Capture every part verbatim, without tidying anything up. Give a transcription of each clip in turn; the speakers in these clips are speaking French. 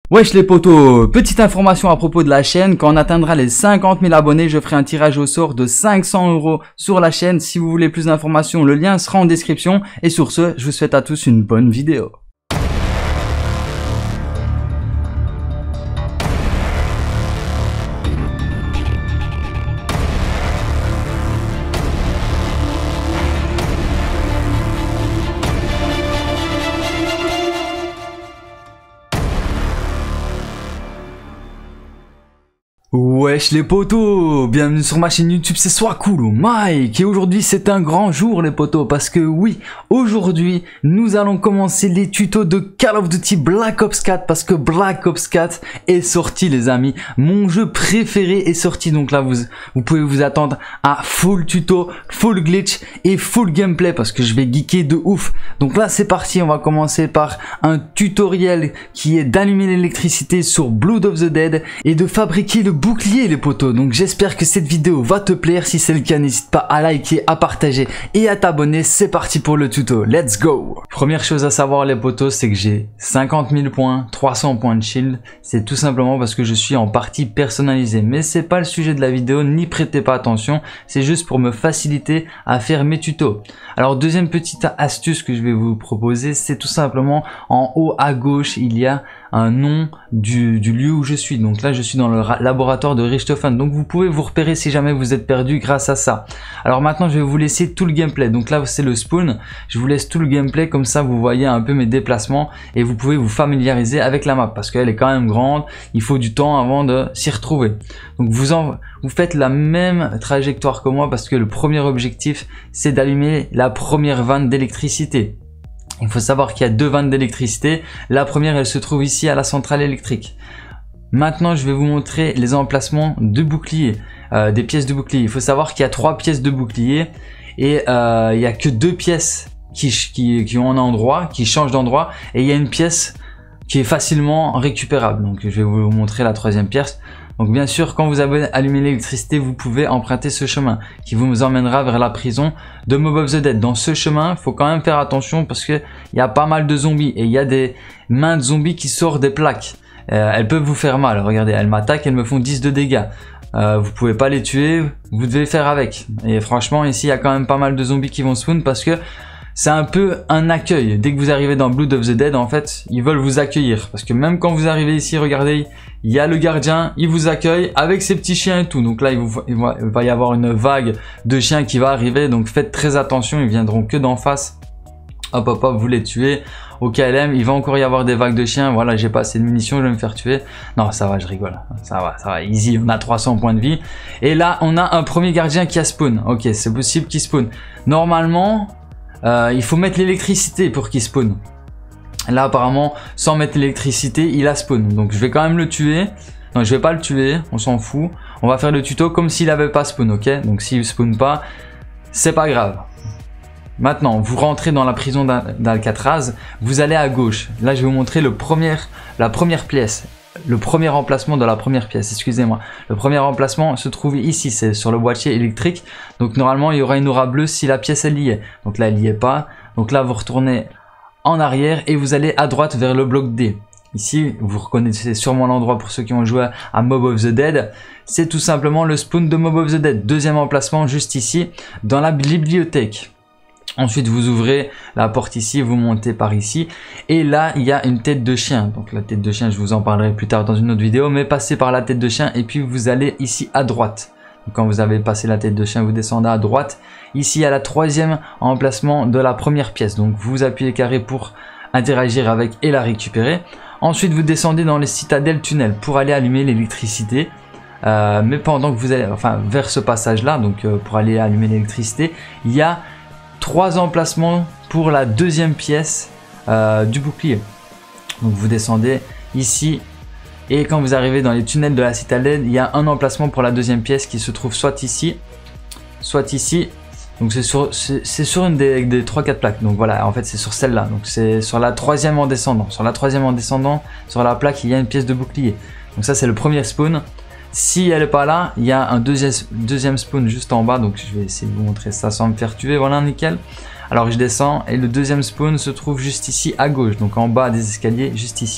Wesh les potos, petite information à propos de la chaîne, quand on atteindra les cinquante mille abonnés, je ferai un tirage au sort de cinq cents euros sur la chaîne. Si vous voulez plus d'informations, le lien sera en description. Et sur ce, je vous souhaite à tous une bonne vidéo. Wesh les potos, bienvenue sur ma chaîne YouTube, c'est Swacool Mike et aujourd'hui c'est un grand jour les potos parce que oui, aujourd'hui nous allons commencer les tutos de Call of Duty Black Ops quatre parce que Black Ops quatre est sorti les amis, mon jeu préféré est sorti, donc là vous, vous pouvez vous attendre à full tuto, full glitch et full gameplay parce que je vais geeker de ouf. Donc là c'est parti, on va commencer par un tutoriel qui est d'allumer l'électricité sur Blood of the Dead et de fabriquer le bouclier les potos. Donc j'espère que cette vidéo va te plaire, si c'est le cas n'hésite pas à liker, à partager et à t'abonner. C'est parti pour le tuto, let's go. Première chose à savoir les potos, c'est que j'ai cinquante mille points, trois cents points de shield. C'est tout simplement parce que je suis en partie personnalisé, mais c'est pas le sujet de la vidéo, n'y prêtez pas attention, c'est juste pour me faciliter à faire mes tutos. Alors deuxième petite astuce que je vais vous proposer, c'est tout simplement en haut à gauche il y a un nom du, du lieu où je suis. Donc là je suis dans le laboratoire de Richthofen, donc vous pouvez vous repérer si jamais vous êtes perdu grâce à ça. Alors maintenant je vais vous laisser tout le gameplay, donc là c'est le spawn, je vous laisse tout le gameplay, comme ça vous voyez un peu mes déplacements et vous pouvez vous familiariser avec la map parce qu'elle est quand même grande, il faut du temps avant de s'y retrouver. Donc vous, en, vous faites la même trajectoire que moi parce que le premier objectif c'est d'allumer la première vanne d'électricité. Il faut savoir qu'il y a deux vannes d'électricité. La première, elle se trouve ici à la centrale électrique. Maintenant, je vais vous montrer les emplacements de bouclier, euh, des pièces de bouclier. Il faut savoir qu'il y a trois pièces de bouclier et euh, il n'y a que deux pièces qui, qui, qui ont un endroit, qui changent d'endroit, et il y a une pièce qui est facilement récupérable. Donc, je vais vous montrer la troisième pièce. Donc bien sûr, quand vous avez allumé l'électricité, vous pouvez emprunter ce chemin qui vous emmènera vers la prison de Mob of the Dead. Dans ce chemin, il faut quand même faire attention parce qu'il y a pas mal de zombies et il y a des mains de zombies qui sortent des plaques. Euh, elles peuvent vous faire mal. Regardez, elles m'attaquent, elles me font dix de dégâts. Euh, vous pouvez pas les tuer, vous devez faire avec. Et franchement, ici, il y a quand même pas mal de zombies qui vont spawn parce que c'est un peu un accueil. Dès que vous arrivez dans Blood of the Dead, en fait, ils veulent vous accueillir. Parce que même quand vous arrivez ici, regardez, il y a le gardien, il vous accueille avec ses petits chiens et tout. Donc là, il, vous, il va y avoir une vague de chiens qui va arriver. Donc faites très attention, ils viendront que d'en face. Hop, hop, hop, vous les tuez. Au K L M, il va encore y avoir des vagues de chiens. Voilà, j'ai pas assez de munitions, je vais me faire tuer. Non, ça va, je rigole. Ça va, ça va, easy. On a trois cents points de vie. Et là, on a un premier gardien qui a spawn. Ok, c'est possible qu'il spawn. Normalement... Euh, il faut mettre l'électricité pour qu'il spawn. Là apparemment sans mettre l'électricité il a spawn. Donc je vais quand même le tuer. Non, je vais pas le tuer, on s'en fout. On va faire le tuto comme s'il avait pas spawn, ok. Donc s'il spawn pas, c'est pas grave. Maintenant vous rentrez dans la prison d'Alcatraz. Vous allez à gauche. Là je vais vous montrer le premier, la première pièce. Le premier emplacement de la première pièce, excusez-moi. Le premier emplacement se trouve ici, c'est sur le boîtier électrique. Donc normalement, il y aura une aura bleue si la pièce elle y est. Donc là, elle n'y est pas. Donc là, vous retournez en arrière et vous allez à droite vers le bloc D. Ici, vous reconnaissez sûrement l'endroit pour ceux qui ont joué à Mob of the Dead. C'est tout simplement le spawn de Mob of the Dead. Deuxième emplacement, juste ici, dans la bibliothèque. Ensuite, vous ouvrez la porte ici, vous montez par ici. Et là, il y a une tête de chien. Donc la tête de chien, je vous en parlerai plus tard dans une autre vidéo. Mais passez par la tête de chien et puis vous allez ici à droite. Donc, quand vous avez passé la tête de chien, vous descendez à droite. Ici, il y a la troisième emplacement de la première pièce. Donc vous appuyez carré pour interagir avec et la récupérer. Ensuite, vous descendez dans les citadelles tunnels pour aller allumer l'électricité. Euh, mais pendant que vous allez, enfin vers ce passage-là, donc euh, pour aller allumer l'électricité, il y a trois emplacements pour la deuxième pièce euh, du bouclier. Donc vous descendez ici et quand vous arrivez dans les tunnels de la citadelle, il y a un emplacement pour la deuxième pièce qui se trouve soit ici, soit ici. Donc c'est sur, c'est sur une des, des trois quatre plaques. Donc voilà, en fait c'est sur celle-là. Donc c'est sur la troisième en descendant. Sur la troisième en descendant, sur la plaque, il y a une pièce de bouclier. Donc ça c'est le premier spawn. Si elle n'est pas là, il y a un deuxième, deuxième spawn juste en bas. Donc je vais essayer de vous montrer ça sans me faire tuer. Voilà, nickel. Alors je descends et le deuxième spawn se trouve juste ici à gauche. Donc en bas des escaliers, juste ici.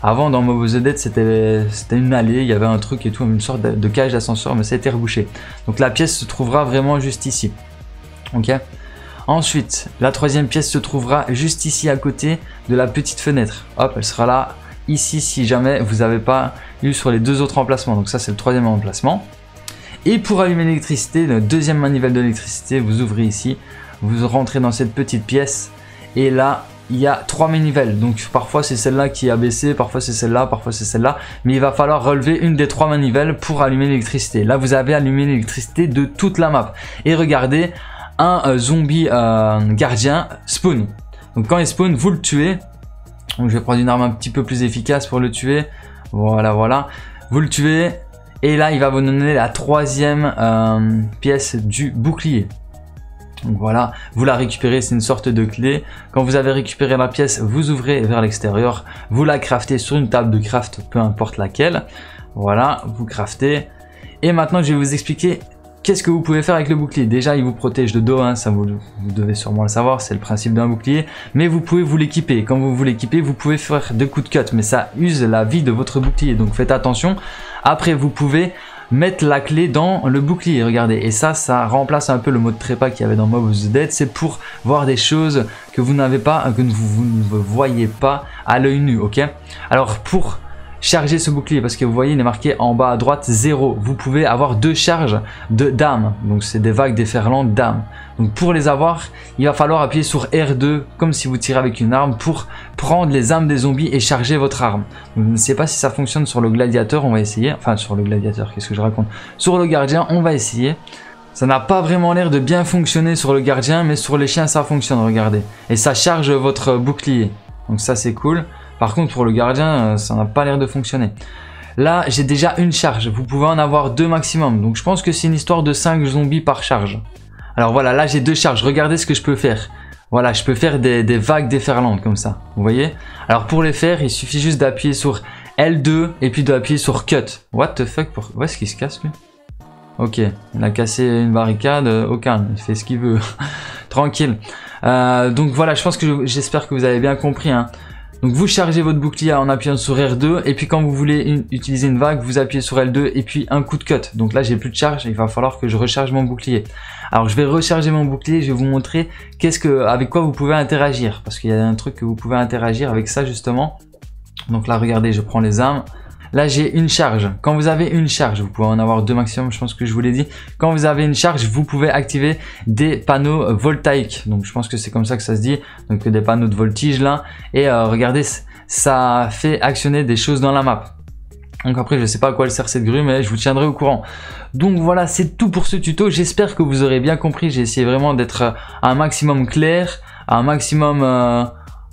Avant dans Mob of the Dead c'était une allée, il y avait un truc et tout, une sorte de, de cage d'ascenseur, mais ça a été rebouché. Donc la pièce se trouvera vraiment juste ici. Ok. Ensuite, la troisième pièce se trouvera juste ici à côté de la petite fenêtre. Hop, elle sera là, ici si jamais vous n'avez pas eu sur les deux autres emplacements. Donc ça c'est le troisième emplacement. Et pour allumer l'électricité, le deuxième manivelle de l'électricité, vous ouvrez ici, vous rentrez dans cette petite pièce et là il y a trois manivelles. Donc parfois c'est celle-là qui est abaissée, parfois c'est celle-là, parfois c'est celle-là, mais il va falloir relever une des trois manivelles pour allumer l'électricité. Là vous avez allumé l'électricité de toute la map. Et regardez, un euh, zombie euh, gardien spawn. Donc quand il spawn, vous le tuez. Donc je vais prendre une arme un petit peu plus efficace pour le tuer. Voilà, voilà. Vous le tuez. Et là, il va vous donner la troisième euh, pièce du bouclier. Donc voilà, vous la récupérez, c'est une sorte de clé. Quand vous avez récupéré la pièce, vous ouvrez vers l'extérieur. Vous la craftez sur une table de craft, peu importe laquelle. Voilà, vous craftez. Et maintenant, je vais vous expliquer qu'est-ce que vous pouvez faire avec le bouclier. Déjà, il vous protège de dos, hein, ça vous, vous devez sûrement le savoir, c'est le principe d'un bouclier. Mais vous pouvez vous l'équiper. Quand vous vous l'équipez, vous pouvez faire deux coups de cut, mais ça use la vie de votre bouclier. Donc faites attention. Après, vous pouvez mettre la clé dans le bouclier, regardez. Et ça, ça remplace un peu le mode trépas qu'il y avait dans Mob of the Dead. C'est pour voir des choses que vous n'avez pas, que vous, vous ne voyez pas à l'œil nu, ok? Alors, pour charger ce bouclier, parce que vous voyez il est marqué en bas à droite zéro, vous pouvez avoir deux charges de d'âme, donc c'est des vagues déferlantes d'âme. Donc pour les avoir, il va falloir appuyer sur R deux comme si vous tirez avec une arme pour prendre les âmes des zombies et charger votre arme. Donc, je ne sais pas si ça fonctionne sur le gladiateur, on va essayer. Enfin sur le gladiateur, qu'est-ce que je raconte, sur le gardien, on va essayer. Ça n'a pas vraiment l'air de bien fonctionner sur le gardien, mais sur les chiens ça fonctionne, regardez. Et ça charge votre bouclier, donc ça c'est cool. Par contre pour le gardien ça n'a pas l'air de fonctionner. Là j'ai déjà une charge, vous pouvez en avoir deux maximum. Donc je pense que c'est une histoire de cinq zombies par charge. Alors voilà, là j'ai deux charges, regardez ce que je peux faire. Voilà, je peux faire des, des vagues déferlantes comme ça, vous voyez. Alors pour les faire il suffit juste d'appuyer sur L deux et puis d'appuyer sur Cut. What the fuck, pour... où est-ce qu'il se casse lui? Ok, il a cassé une barricade, au calme, il fait ce qu'il veut. Tranquille. Euh, donc voilà, je pense que j'espère que vous avez bien compris, hein. Donc vous chargez votre bouclier en appuyant sur R deux et puis quand vous voulez une, utiliser une vague, vous appuyez sur L deux et puis un coup de cut. Donc là j'ai plus de charge, il va falloir que je recharge mon bouclier. Alors je vais recharger mon bouclier, je vais vous montrer qu'est-ce que, avec quoi vous pouvez interagir. Parce qu'il y a un truc que vous pouvez interagir avec ça justement. Donc là regardez, je prends les armes. Là j'ai une charge. Quand vous avez une charge, vous pouvez en avoir deux maximum, je pense que je vous l'ai dit. Quand vous avez une charge, vous pouvez activer des panneaux voltaïques. Donc je pense que c'est comme ça que ça se dit. Donc des panneaux de voltige là. Et euh, regardez, ça fait actionner des choses dans la map. Donc après je sais pas à quoi elle sert cette grue, mais je vous tiendrai au courant. Donc voilà, c'est tout pour ce tuto. J'espère que vous aurez bien compris. J'ai essayé vraiment d'être un maximum clair, un maximum... Euh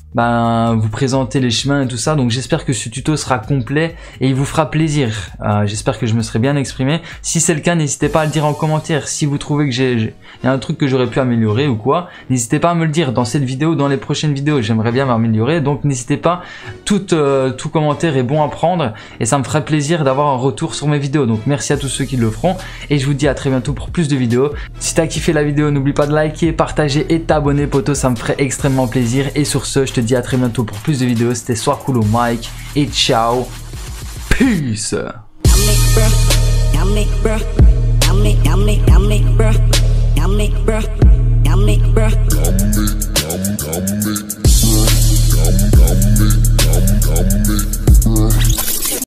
Ben, vous présenter les chemins et tout ça. Donc j'espère que ce tuto sera complet et il vous fera plaisir. Euh, j'espère que je me serai bien exprimé. Si c'est le cas, n'hésitez pas à le dire en commentaire. Si vous trouvez que j'ai, il y a un truc que j'aurais pu améliorer ou quoi, n'hésitez pas à me le dire dans cette vidéo, dans les prochaines vidéos. J'aimerais bien m'améliorer, donc n'hésitez pas. Tout, euh, tout commentaire est bon à prendre et ça me ferait plaisir d'avoir un retour sur mes vidéos. Donc merci à tous ceux qui le feront et je vous dis à très bientôt pour plus de vidéos. Si t'as kiffé la vidéo, n'oublie pas de liker, partager et t'abonner, poto, ça me ferait extrêmement plaisir. Et sur ce, je te dis à très bientôt pour plus de vidéos. C'était Soiscool au Mike et ciao, peace. Yummy, yummy, yummy, bruh. Yummy, bruh. Yummy, bruh.